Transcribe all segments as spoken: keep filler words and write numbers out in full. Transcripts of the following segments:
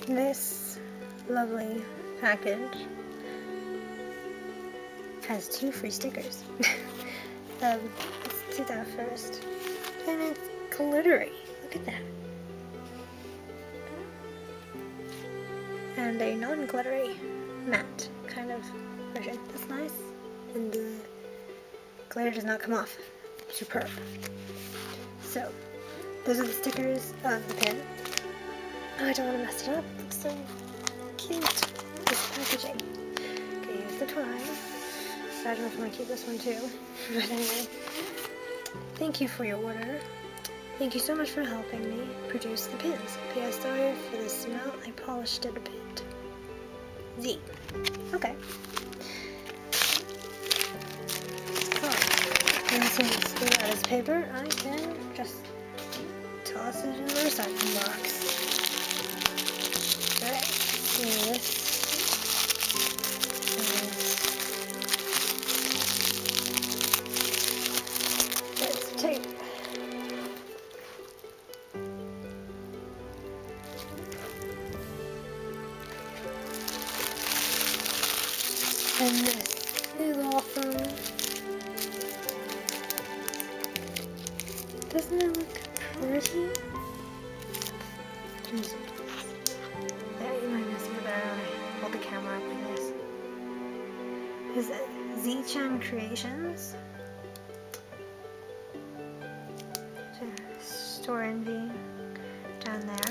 This lovely package has two free stickers. um, let's do that first. And it's glittery. Look at that. And a non-glittery matte kind of version. That's nice. And the glitter does not come off. Superb. So, those are the stickers of the pin. Oh, I don't want to mess it up. It looks so cute. This packaging. Okay, here's the twine. I don't know if I'm going to keep this one too. But anyway, thank you for your order. Thank you so much for helping me produce the pins. P S Sorry for the smell. I polished it a bit. Z. Okay. Oh. And since that is paper, I can just toss it in the recycling box. Alright, so this is this tape. And this is awesome. Doesn't it look pretty? Just there, you might see it better when I hold the camera up like this. This is Z-Chan Creations. Store Envy down there.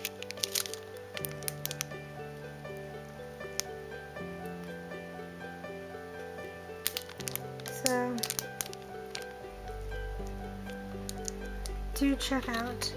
So do check out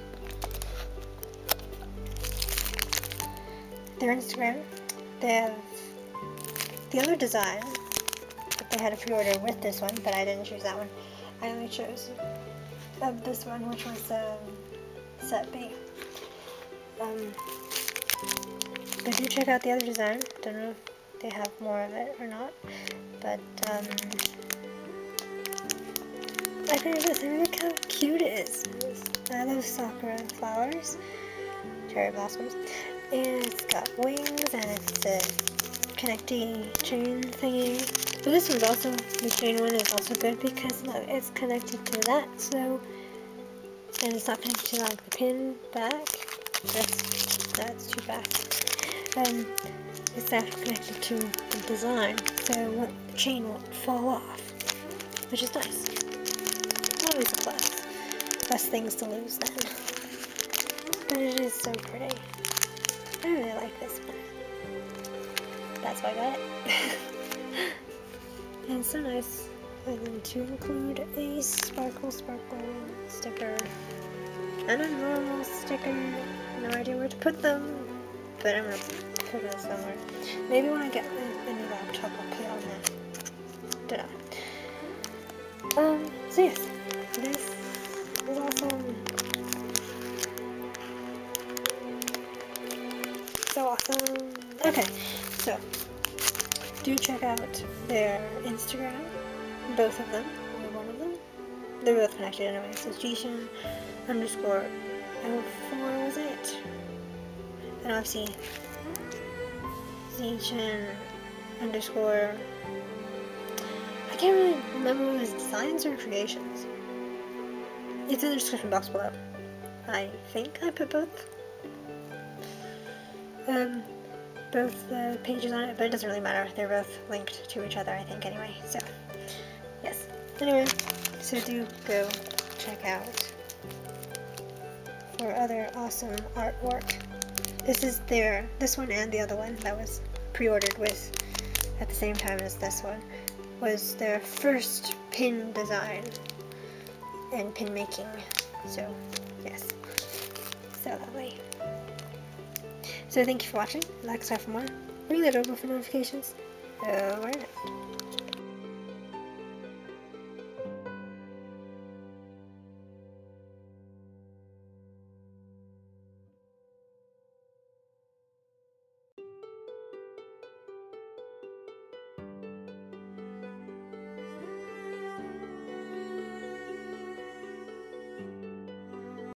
their Instagram. They have the other design that they had a pre-order with this one, but I didn't choose that one. I only chose of this one, which was um, set B. Um, but do check out the other design. Don't know if they have more of it or not, but um, I think this. I mean, look how cute it is. I love sakura flowers, cherry blossoms, and it's got wings and it's a connecting chain thingy. But this one's also, the chain one is also good because look, it's connected to that, so, and it's not connected to like the pin back. That's, that's too fast. Um, it's actually connected to the design, so the chain won't fall off, which is nice. Always a plus. Less things to lose then. But it is so pretty. I really like this one. That's why I got it. And it's so nice and then to include a sparkle sparkle sticker and a normal sticker. No idea where to put them, but I'm gonna put it somewhere. Maybe when I get a, a new laptop I'll put it on there. Ta-da. Um, so yes, this is awesome. So awesome. Okay, so do check out their Instagram, both of them, or one of them. They're both connected anyway, so it's G-Chan underscore oh four was it? And obviously Z-Chan underscore, I can't really remember whether it was designs or creations. It's in the description box below. I think I put both. Um, both the pages on it, but it doesn't really matter. They're both linked to each other, I think, anyway. So, yes. Anyway, so do go check out for other awesome artwork. This is their, this one and the other one that was pre-ordered with at the same time as this one, was their first pin design and pin making. So, yes. So lovely. So thank you for watching. Like, subscribe for more. Ring that doorbell for notifications. Over and out.